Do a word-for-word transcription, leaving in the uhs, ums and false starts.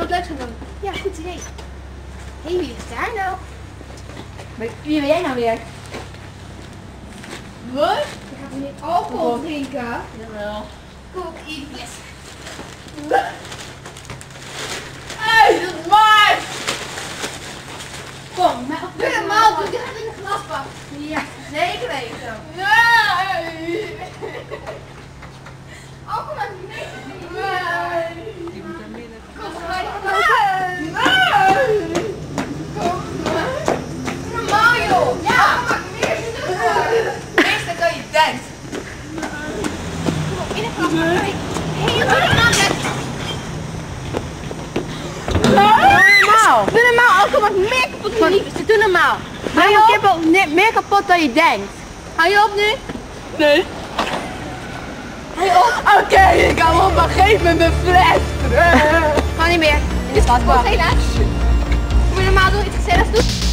leuks gaan doen. Ja, goed idee. Hé, hey, wie is daar nou? Wie ben jij nou weer? Wat? Je gaat niet alcohol oh. drinken? Jawel. Kook, eat, yes. Hé, dat is waar! Kom, maar op de maal, doe dit in de glasbak. Ja, zeker weten. Nee! Alcohol maakt niks. Nee! Die moet er midden. Kom, ga je nee! Nee! Kom maar. Normaal joh! Ja! Alcohol maakt meer zin. Meestal kan je denkt. Kom op, in de glasbak. Hé, je moet het aanzetten. Normaal. Doe normaal, alcohol maakt meer kapot dan je liefst. Doe normaal. Hou je kip ook ne- meer kapot dan je denkt. Hou je op nu? Nee. Hou je op? Oké, okay, ik kan wel maar geven met mijn fles. Ga niet meer. In de glasbak. Helaas. Moet je normaal doen, iets gezelligs doen?